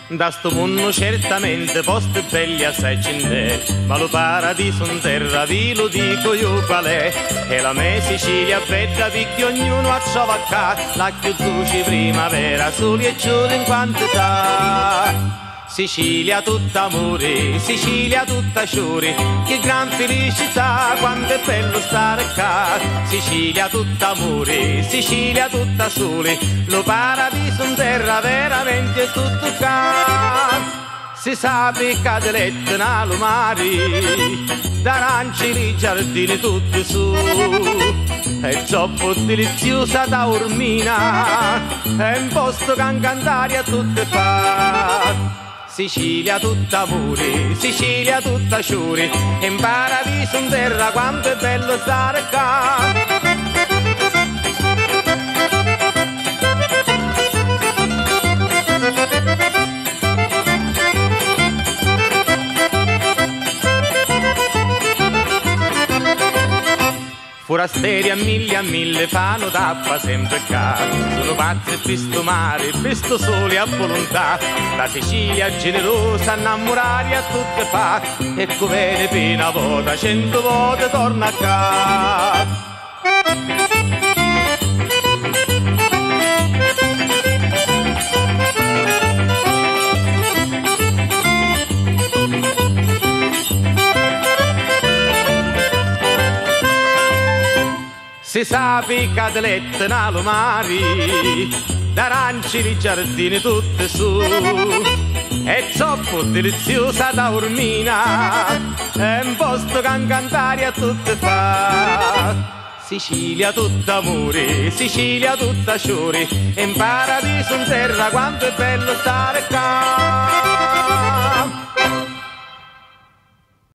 Da sto mondo certamente posti belli assai c'è, ma lo paradiso in terra vi lo dico io qual è. E la mia Sicilia bella perché ognuno ha trova qua, la più dolce primavera, soli e giorni in quantità. Sicilia tutta amore, Sicilia tutta sciore, che gran felicità, quanto è bello stare qua. Sicilia tutta amore, Sicilia tutta sole, lo paradiso in terra veramente tutto qua. Si sa peccate lette nel mare, d'arancia i giardini tutti su, è troppo deliziosa da Ormina, è un posto che cantare a tutte fa. Sicilia tutta amore, Sicilia tutta sciore, in paradiso in terra quanto è bello stare qua. Forasteri a mille fanno tappa sempre qua. Sono pazzi per sto mare, per sto sole a volontà. La Sicilia generosa, innamorare a tutte fa. Ecco bene pena vota, 100 volte torna qua. Si sa peccate lette nel mare, d'arancia i giardini tutti su, è troppo deliziosa da Ormina, è un posto che cantare a tutte fa. Sicilia tutta amore, Sicilia tutta sciore, in paradiso in terra quanto è bello stare qua.